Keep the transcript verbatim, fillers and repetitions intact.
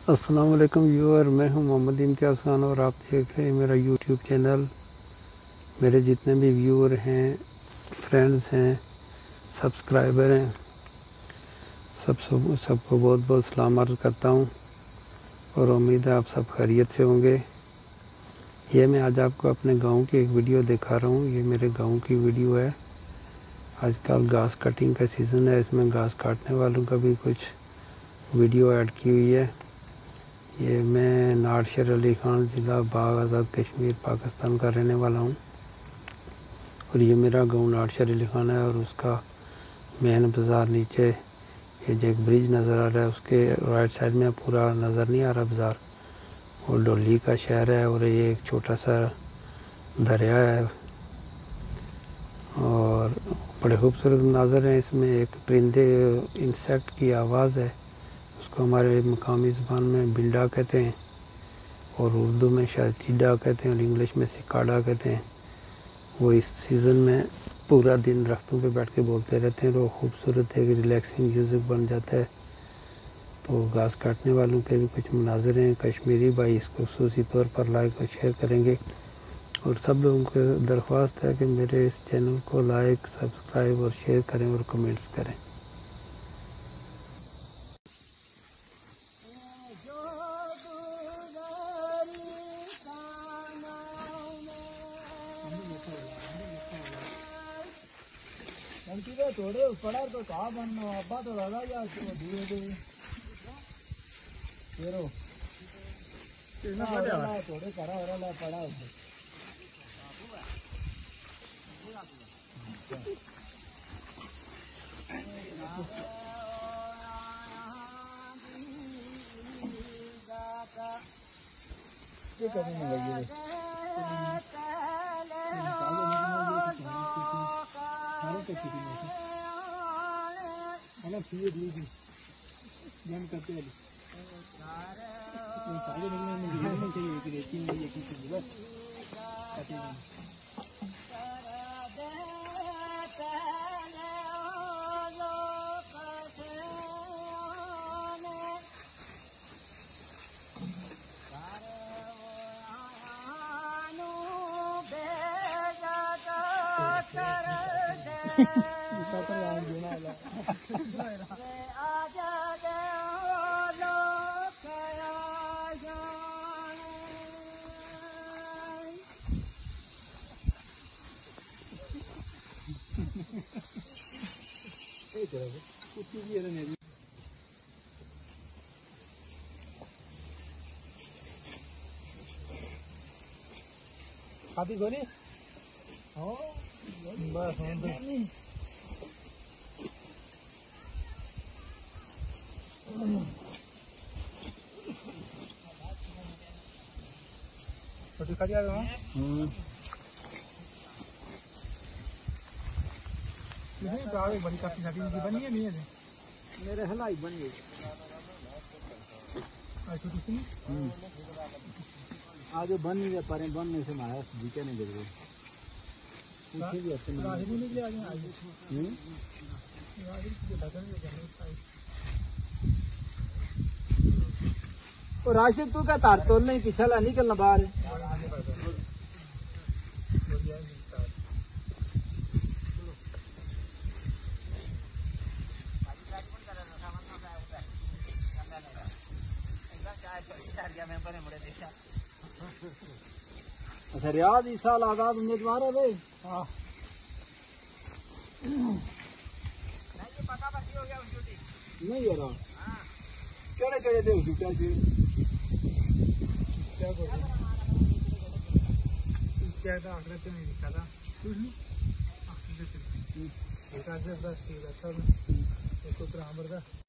अस्सलाम वालेकुम व्यूअर, मैं हूं मोहम्मद इम्तियाज़ खान और आप देख रहे हैं मेरा यूट्यूब चैनल। मेरे जितने भी व्यूअर हैं, फ्रेंड्स हैं, सब्सक्राइबर हैं, सब सब सबको बहुत बहुत सलाम अर्ज़ करता हूं और उम्मीद है आप सब खैरियत से होंगे। ये मैं आज आपको अपने गांव की एक वीडियो दिखा रहा हूं। ये मेरे गांव की वीडियो है। आजकल घास कटिंग का सीज़न है, इसमें घास काटने वालों का भी कुछ वीडियो ऐड की हुई है। ये मैं नारशर अली ख़ान, ज़िला बाग आज़ाद कश्मीर, पाकिस्तान का रहने वाला हूँ और ये मेरा गांव नारशर अली ख़ान है। और उसका मेन बाज़ार नीचे ये जो एक ब्रिज नज़र आ रहा है उसके राइट साइड में पूरा नज़र नहीं आ रहा बाज़ार, वो डोली का शहर है और ये एक छोटा सा दरिया है और बड़े खूबसूरत मंज़र हैं। इसमें एक परिंदे इंसेक्ट की आवाज़ है, उसको हमारे मकामी ज़बान में बिल्डा कहते हैं और उर्दू में शायद चीडा कहते हैं और इंग्लिश में सिकाडा कहते हैं। वो इस सीज़न में पूरा दिन दरख्तों पे बैठ के बोलते रहते हैं। तो खूबसूरत एक रिलैक्सिंग म्यूज़िक बन जाता है। तो घास काटने वालों के भी कुछ मुनाज़िर हैं कश्मीरी भाई, इसको खुसूसी तौर पर लाइक और शेयर करेंगे और सब लोगों को दरख्वास्त है कि मेरे इस चैनल को लाइक, सब्सक्राइब और शेयर करें और कमेंट्स करें। थोड़े पड़ा तो कहा बनना अब्बा तो लगा या धीरे धीरे फेरो थोड़े करा हो रहा पड़ा ये करने लगी अलग चीज़ें दी थी जम करते हैं ताज़े निकलने में गिरने चाहिए कि रेती में ये किसी बस आते हैं। खाती गोली हाँ बस छोटी खा दिया नहीं बड़ी काफी सारी बनी है नहीं है मेरे हलाई बन गई आज बन नहीं पारे बनने से माया जीते नहीं गिर गए राशिद तू क्या तार तोड़ नहीं पिछला निकलना बाहर अच्छा रियाज इस साल आजाद उम्मीदवार है भाई। हाँ नहीं है रहा केड़े केड़े दे क्या क्या क्या था आखिर से नहीं लिखा था आखिर से बस ठीक है सब एक तो ग्रामर का